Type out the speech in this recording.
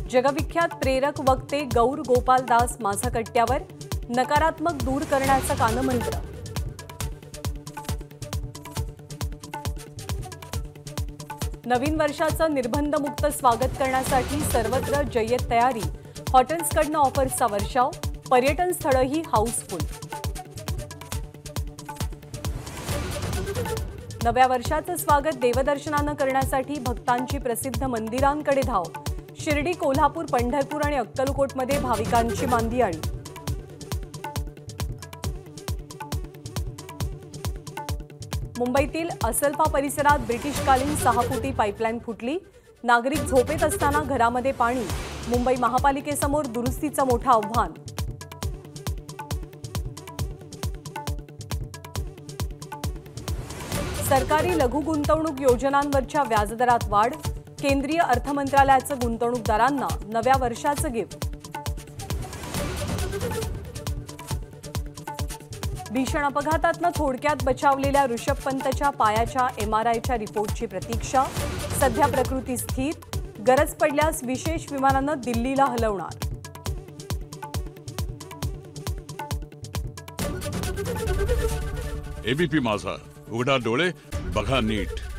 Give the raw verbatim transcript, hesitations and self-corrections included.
जगविख्यात प्रेरक वक्ते गौर गोपाल दास माझा कट्ट्यावर, नकारात्मक दूर करण्याचा कानमंत्र। नवीन वर्षाचं निर्बंधमुक्त स्वागत करण्यासाठी सर्वत्र जय्यत तयारी। हॉटेल्सकडनं ऑफर्सचा वर्षाव, पर्यटन स्थळंही हाऊसफुल। नव्या वर्षाचं स्वागत देवदर्शनानं करण्यासाठी भक्तांची प्रसिद्ध मंदिरांकडे धाव। शिर्डी, कोल्हापूर, पंढरपूर आणि अक्कलकोटमध्ये भाविकांची मांदियाळी। मुंबईतील असलपा परिसरात ब्रिटिशकालीन सहा फुटी पाईपलाईन फुटली। नागरिक झोपेत असताना घरामध्ये पाणी। मुंबई महापालिकेसमोर दुरुस्तीचं मोठं आव्हान। सरकारी लघु गुंतवणूक योजनांवरच्या व्याजदरात वाढ। केंद्रीय अर्थ मंत्रालयाचं गुंतवणूकदारांना नव्या वर्षाचं गिफ्ट। भीषण अपघातातनं थोडक्यात बचावलेल्या ऋषभ पंतच्या पायाच्या एमआरआयच्या रिपोर्टची प्रतीक्षा। सध्या प्रकृती स्थिर। गरज पडल्यास विशेष विमानानं दिल्लीला हलवणार। एबीपी माझा, उघडा डोळे बघा नीट।